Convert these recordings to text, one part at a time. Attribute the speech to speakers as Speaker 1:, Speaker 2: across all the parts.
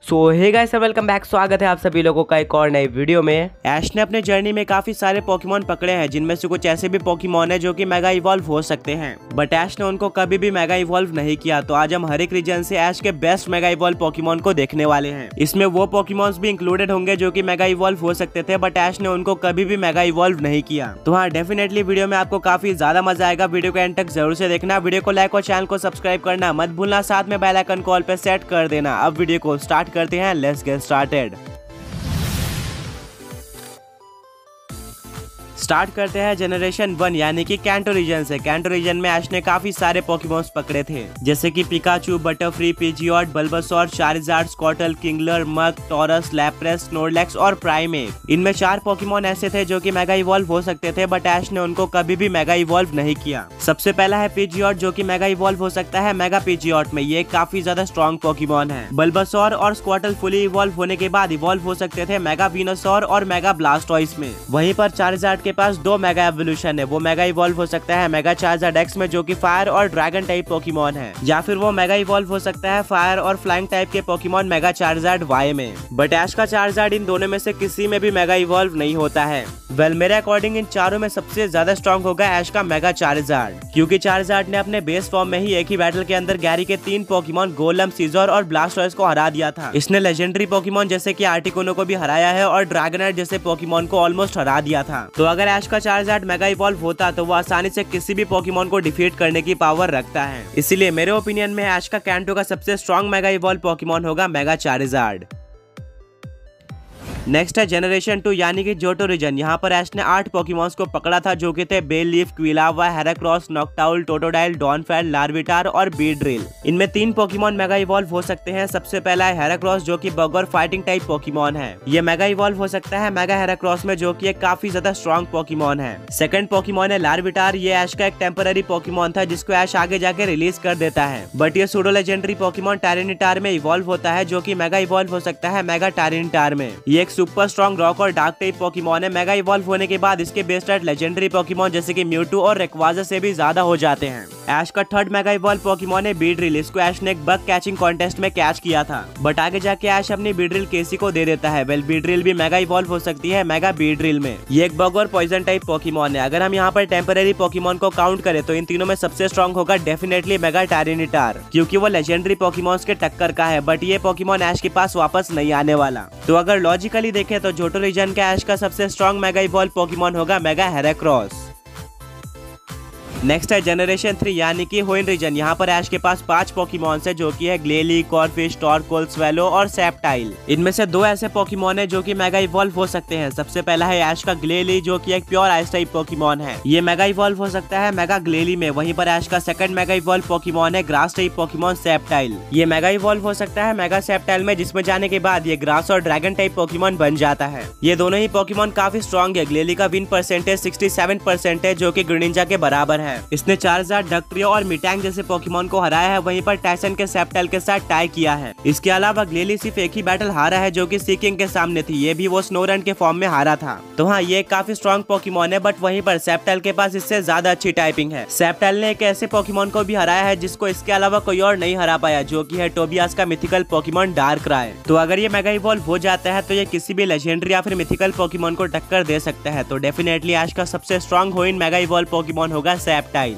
Speaker 1: सो hey guys welcome back. स्वागत है आप सभी लोगों का एक और नई वीडियो में।
Speaker 2: ऐश ने अपने जर्नी में काफी सारे पोकेमोन पकड़े हैं, जिनमें से कुछ ऐसे भी पोकेमोन हैं जो कि मेगा इवॉल्व हो सकते हैं, बट ऐश ने उनको कभी भी मेगा इवॉल्व नहीं किया। तो आज हम हर एक रीजन से ऐश के बेस्ट मेगा इवॉल्व पोकेमोन को देखने वाले हैं। इसमें वो पोकेमोन्स भी इंक्लूडेड होंगे जो कि मेगा इवॉल्व हो सकते थे, बट ऐश ने उनको कभी भी मेगा इवॉल्व नहीं किया। तो हाँ, डेफिनेटली वीडियो में आपको काफी ज्यादा मजा आएगा। वीडियो को एंड तक जरूर से देखना, वीडियो को लाइक और चैनल को सब्सक्राइब करना मत भूलना, साथ में बेल आइकन कॉल पे सेट कर देना। अब वीडियो को स्टार्ट करते हैं, लेट्स गेट स्टार्टेड। स्टार्ट करते हैं जनरेशन 1 यानी कि कैंटो रीजन से। कैंटो रीजन में ऐश ने काफी सारे पोकेमोन्स पकड़े थे, जैसे कि Pikachu, Butterfree, Pidgeot, Bulbasaur, Charizard, Squirtle, Kingler, Muk, Tauros, Lapras, Snorlax और प्राइमेट। इनमें 4 पोकेमोन ऐसे थे जो कि मेगा इवॉल्व हो सकते थे, बट ऐश ने उनको कभी भी मेगा इवॉल्व नहीं किया। सबसे पहला है पिजियोट, जो कि मेगा इवॉल्व हो सकता है मेगा पिजियोट में। ये काफी ज्यादा स्ट्रॉन्ग पोकेमोन है। बल्बासौर और स्क्वाटल फुली इवॉल्व होने के बाद इवॉल्व हो सकते थे मेगा वेनोसौर और मेगा ब्लास्टॉइस में। वहीं पर चार्जार्ड के पास 2 मेगा एवोल्यूशन है। वो मेगा इवॉल्व हो सकता है मेगा चार्जार्ड एक्स में, जो कि फायर और ड्रैगन टाइप पोकेमोन है, या फिर वो मेगा इवॉल्व हो सकता है फायर और फ्लाइंग टाइप के पोकेमोन मेगा चार्जार्ड वाई में। बट ऐश का चार्जार्ड इन दोनों में से किसी में भी मेगा इवॉल्व नहीं होता है। वेल, मेरे अकॉर्डिंग इन चारों में सबसे ज्यादा स्ट्रॉन्ग होगा ऐश का मेगा चार्जार्ड, क्योंकि चार्जार्ड ने अपने बेस फॉर्म में ही एक ही बैटल के अंदर गैरी के 3 पोकेमोन गोलम, सीजर और ब्लास्टॉइस को हरा दिया था। इसने लेजेंडरी पोकेमोन जैसे कि आर्टिकुनो को भी हराया है और ड्रैगनर जैसे पोकेमोन को ऑलमोस्ट हरा दिया था। तो अगर ऐश का चार्जार्ड मेगा इवॉल्व होता तो वो आसानी से किसी भी पोकेमोन को डिफीट करने की पावर रखता है। इसीलिए मेरे ओपिनियन में ऐश का कैंटो का सबसे स्ट्रॉन्ग मेगा इवॉल्व पोकेमोन होगा मेगा चार्जार्ड। नेक्स्ट है जनरेशन 2 यानी कि जोटो रीजन। यहाँ पर ऐश ने 8 पोकेमॉन्स को पकड़ा था, जो कि थे बेलीफ, क्विलावा, हेराक्रॉस, नॉकटाउल, टोटोडाइल, डॉनफेल, लार्विटार और बीड्रिल। इनमें 3 पोकेमॉन मेगा इवॉल्व हो सकते हैं। सबसे पहला है हेराक्रॉस, जो कि बग और फाइटिंग टाइप पोकेमॉन है। ये मेगा इवॉल्व हो सकता है मेगा हेराक्रॉस में, जो कि एक काफी ज्यादा स्ट्रॉन्ग पोकेमॉन है। सेकंड पोकेमॉन है लार्विटार। ये ऐश का एक टेम्पररी पोकेमॉन था, जिसको ऐश आगे जाके रिलीज कर देता है, बट ये सूडो लेजेंडरी पोकेमॉन टायरेनिटार में इवॉल्व होता है, जो कि मेगा इवॉल्व हो सकता है मेगा टायरेनिटार में। ये सुपर स्ट्रॉन्ग रॉक और डार्क टाइप पोकेमॉन है। मेगा इवॉल्व होने के बाद इसके बेस रेट लेजेंडरी पोकेमॉन जैसे कि म्यूटू और रेक्वाजा से भी ज्यादा हो जाते हैं। ऐश का थर्ड मेगा इवॉल्व पोकेमॉन है बीड्रिल। इसको ऐश ने एक बग कैचिंग कॉन्टेस्ट में कैच किया था, बट आगे जाके ऐश अपनी बीड्रिल केसी को दे देता है। वेल, बीड्रिल भी मेगा इवॉल्व हो सकती है मेगा बीड्रिल में। ये एक बग और पॉइजन टाइप पोकेमॉन है। अगर हम यहाँ पर टेम्पररी पोकेमॉन को काउंट करें तो इन तीनों में सबसे स्ट्रॉन्ग होगा डेफिनेटली मेगा टायरेनिटार, क्योंकि वो लेजेंडरी पोकेमॉन्स के टक्कर का है, बट ये पोकेमॉन ऐश के पास वापस नहीं आने वाला। तो अगर लॉजिकली देखें तो जोटो रीजन का ऐश का सबसे स्ट्रॉन्ग मेगा इवॉल्व पोकेमॉन होगा मेगा हेराक्रॉस। नेक्स्ट है जनरेशन 3 यानी कि होइन रीजन। यहाँ पर ऐश के पास 5 पोकेमॉन्स है, जो कि है ग्लेली, कॉरफिश, टॉरकोल, स्वेलो और सेप्टाइल। इनमें से 2 ऐसे पोकेमॉन है जो कि मेगा इवॉल्व हो सकते हैं। सबसे पहला है ऐश का ग्लेली, जो कि एक प्योर आइस टाइप पोकेमॉन है। ये मेगा इवॉल्व हो सकता है मेगा ग्लेली में। वहीं पर ऐश का सेकंड मेगा इवॉल्व पोकेमॉन है ग्रास टाइप पोकेमॉन सेप्टाइल। ये मेगा इवॉल्व हो सकता है मेगा सेप्टाइल में, जिसमें जाने के बाद ये ग्रास और ड्रैगन टाइप पोकेमॉन बन जाता है। ये दोनों ही पोकेमॉन काफी स्ट्रॉन्ग है। ग्लेली का विन परसेंटेज 67% है, जो कि ग्रेनिंजा के बराबर है। इसने चार्जार्ड, डक्ट्रियो और मिटैंग जैसे पोकेमॉन को हराया है। वहीं पर टाइसन के सेप्टाइल के साथ टाई किया है। इसके अलावा ग्लेली सिर्फ एक ही बैटल हारा है, जो कि सीकिंग के सामने थी। ये भी वो स्नोरन के फॉर्म में हारा था। तो हाँ, ये काफी स्ट्रॉन्ग पोकेमॉन है, बट वहीं पर सेप्टाइल के पास इससे ज्यादा अच्छी टाइपिंग है। सेप्टाइल ने एक ऐसे पोकेमॉन को भी हराया है जिसको इसके अलावा कोई और नहीं हरा पाया, जो कि है टोबियास का मिथिकल पोकेमॉन डार्कराय। तो अगर ये मेगा इवॉल्व हो जाता है तो ये किसी भी लेजेंडरी या फिर मिथिकल पोकेमॉन को टक्कर दे सकता है। तो डेफिनेटली ऐश का सबसे strong Hoenn mega evolve Pokemon होगा सेप्टाइल।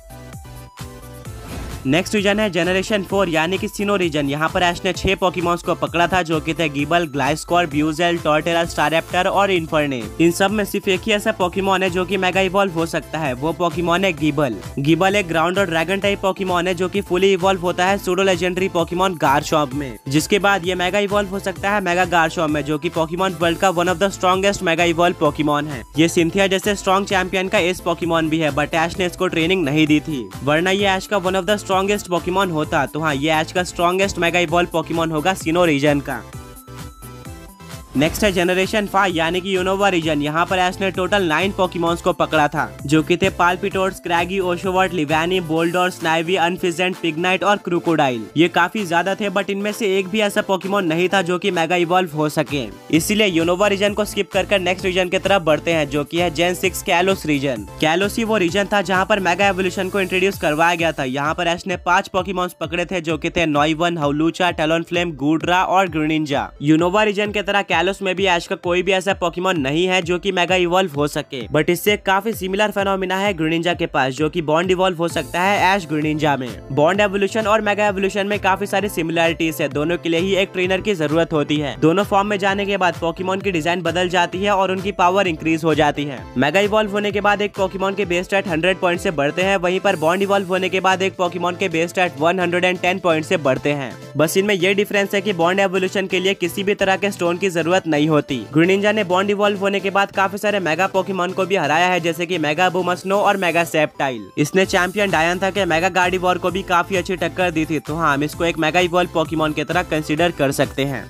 Speaker 2: नेक्स्ट रीजन है जनरेशन 4 यानी कि सिनो रीजन। यहाँ पर ऐश ने 6 पोकेमॉन्स को पकड़ा था, जो कि थे गिबल, ग्लाइस्कोर, ब्यूजेल, टॉर्टेरा, स्टारैप्टर और इन्फर्ने। इन सब में सिर्फ एक ही ऐसा पोकेमॉन है जो कि मेगा इवॉल्व हो सकता है। वो पोकेमॉन है गिबल। गिबल एक ग्राउंड और ड्रैगन टाइप पोकेमॉन है, जो कि फुली इवॉल्व होता है सूडो लेजेंडरी पोकेमॉन गार्शॉप में, जिसके बाद ये मेगा इवॉल्व हो सकता है मेगा गार्शॉप में, जो कि पोकेमॉन वर्ल्ड का one of the strongest mega evolve Pokemon है। ये सिंथिया जैसे स्ट्रॉन्ग चैंपियन का एस पोकेमॉन भी है, बट ऐश ने इसको ट्रेनिंग नहीं दी थी, वरना ये ऐश का one of the strongest Pokemon होता। तो हाँ, ये ऐश का स्ट्रॉन्गेस्ट मेगा इवॉल्व पोकेमॉन होगा सिनो रीजन का। नेक्स्ट है जनरेशन 5 यानी कि यूनोवा रीजन। यहाँ पर ऐश ने टोटल 9 पोकेमॉन्स को पकड़ा था, जो कि थे Palpitoad, Scraggy, Oshawott, Leavanny, Boldore, Snivy, Unfezant, Pignite और क्रोकोडाइल। ये काफी ज्यादा थे, बट इनमें से एक भी ऐसा पोकेमॉन नहीं था जो कि मेगा इवॉल्व हो सके। इसीलिए यूनोवा रीजन को स्किप कर नेक्स्ट रीजन की तरफ बढ़ते हैं, जो कि है जेन 6 कैलोस रीजन। कैलोस ही वो रीजन था जहाँ पर मेगा एवोल्यूशन को इंट्रोड्यूस करवाया गया था। यहाँ पर ऐश ने 5 पोकेमॉन्स पकड़े थे, जो कि थे नॉइवन, हाउलूचा, टैलोनफ्लेम, गूड्रा और ग्रीनिंजा। यूनोवा रीजन की तरह कैलोस में भी ऐश का कोई भी ऐसा पोकेमॉन नहीं है जो कि मेगा इवॉल्व हो सके, बट इससे काफी सिमिलर फेनोमेना है ग्रीनिंजा के पास, जो कि बॉन्ड इवॉल्व हो सकता है ऐश ग्रीनिंजा में। बॉन्ड एवोल्यूशन और मेगा एवोल्यूशन में काफी सारी सिमिलरिटीज है, दोनों के लिए ही एक ट्रेनर की जरूरत होती है। दोनों फॉर्म में जाने के बाद पोकेमॉन की डिजाइन बदल जाती है और उनकी पावर इंक्रीज हो जाती है। मेगा इवॉल्व होने के बाद एक पोकेमॉन के बेस स्टैट 100 पॉइंट से बढ़ते हैं, वहीं पर बॉन्ड इवॉल्व होने के बाद एक पोकेमॉन के बेस स्टैट 110 पॉइंट से बढ़ते हैं। बस इनमें ये डिफरेंस है कि बॉन्ड एवोल्यूशन के लिए किसी भी तरह के स्टोन की जरूरत नहीं होती। ग्रीनिंजा ने बॉन्ड इवॉल्व होने के बाद काफी सारे मेगा पोकेमॉन को भी हराया है, जैसे कि मेगा बुमस्नो और मेगा सेप्टाइल। इसने चैंपियन डायंथा के मेगा गार्डिवोर को भी काफी अच्छी टक्कर दी थी, तो हाँ, हम इसको एक मेगा इवॉल्व पोकेमॉन की तरह कंसीडर कर सकते हैं।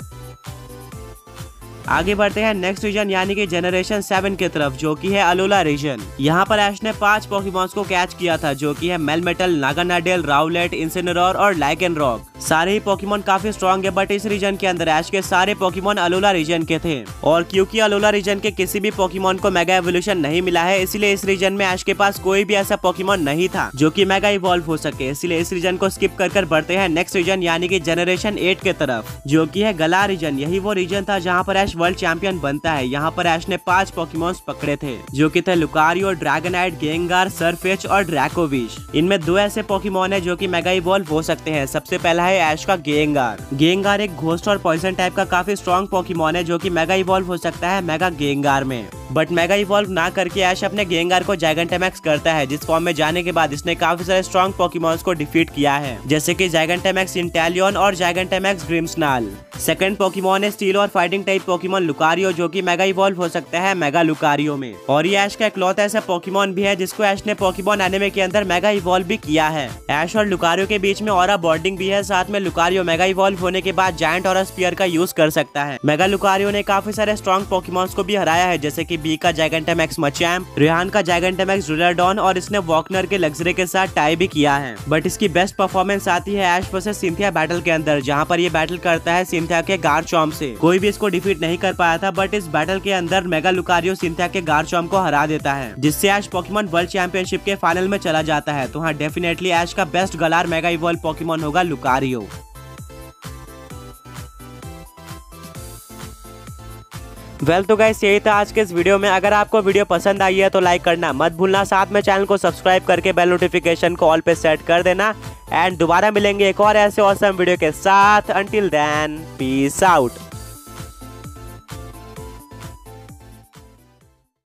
Speaker 2: आगे बढ़ते हैं नेक्स्ट रीजन यानी कि जनरेशन 7 की तरफ, जो कि है अलोला रीजन। यहाँ पर ऐश ने 5 पोकेमॉन्स को कैच किया था, जो कि है मेलमेटल, नागानाडेल, राउलेट, इंसिनेरोर और लाइकेनरॉक। सारे ही पोकेमॉन काफी स्ट्रॉन्ग है, बट इस रीजन के अंदर ऐश के सारे पोकेमॉन अलोला रीजन के थे। और क्योंकि अलोला रीजन के किसी भी पोकेमॉन को मेगा एवोल्यूशन नहीं मिला है, इसलिए इस रीजन में ऐश के पास कोई भी ऐसा पोकेमॉन नहीं था जो कि मेगा इवॉल्व हो सके। इसलिए इस रीजन को स्किप कर बढ़ते हैं नेक्स्ट रीजन यानी कि जनरेशन 8 के तरफ, जो कि है गला रीजन। यही वो रीजन था जहाँ पर ऐश वर्ल्ड चैंपियन बनता है। यहाँ पर ऐश ने 5 पोकेमॉन्स पकड़े थे, जो कि थे लुकारियो, ड्रैगनाइट, गेंगार, सरफेच और ड्रैकोविश। इनमें 2 ऐसे पोकेमॉन है जो कि मेगा इवॉल्व हो सकते हैं। सबसे पहला है ऐश का गेंगार। गेंगार एक घोस्ट और पॉइजन टाइप का काफी स्ट्रॉन्ग पोकेमॉन है, जो कि मेगा इवॉल्व हो सकता है मेगा गेंगार में। बट मेगा इवॉल्व ना करके ऐश अपने गेंगार को जायगेंटामैक्स करता है, जिस फॉर्म में जाने के बाद इसने काफी सारे स्ट्रॉन्ग पोकेमॉन्स को डिफीट किया है, जैसे कि जायगेंटामैक्स इंटेलियन और जायगेंटामैक्स ग्रिम्सनाल। सेकंड पोकेमॉन है स्टील और फाइटिंग टाइप पोकेमॉन लुकारियो, जो कि मेगा इवॉल्व हो सकता है मेगा लुकारियो में। और ये ऐश का इकलौता ऐसा पोकेमॉन भी है जिसको ऐश ने पोकेमॉन एनिमे के अंदर मेगा इवॉल्व भी किया है। ऐश और लुकारियो के बीच में ऑरा बॉन्डिंग भी है, साथ में लुकारियो मेगा इवॉल्व होने के बाद जायंट ऑरा स्पीयर का यूज कर सकता है। मेगा लुकारियो ने काफी सारे स्ट्रॉन्ग पोकेमॉन्स को भी हराया है, जैसे कि बी का जायगेंटामैक्स मचैम्प, रेहान का जायगेंटामैक्स ड्रिलाडॉन और इसने वॉकनर के लग्जरे के साथ टाई भी किया है। बट इसकी बेस्ट परफॉर्मेंस आती है ऐश वर्सेस सिंथिया बैटल के अंदर, जहाँ पर ये बैटल करता है सिंथिया के गार्चॉम्प से। कोई भी इसको डिफीट नहीं कर पाया था, बट इस बैटल के अंदर मेगा लुकारियो सिंथिया के गार्चॉम्प को हरा देता है, जिससे ऐश पोकेमॉन वर्ल्ड चैंपियनशिप के फाइनल में चला जाता है। तो हाँ, डेफिनेटली ऐश का best Galar mega evolve Pokemon होगा लुकारियो। वेल तो गाइस, यही था आज के इस वीडियो में। अगर आपको वीडियो पसंद आई है तो लाइक करना मत भूलना, साथ में चैनल को सब्सक्राइब करके बेल नोटिफिकेशन को ऑल पे सेट कर देना। एंड दोबारा मिलेंगे एक और ऐसे ऑसम वीडियो के साथ। Until then, peace out.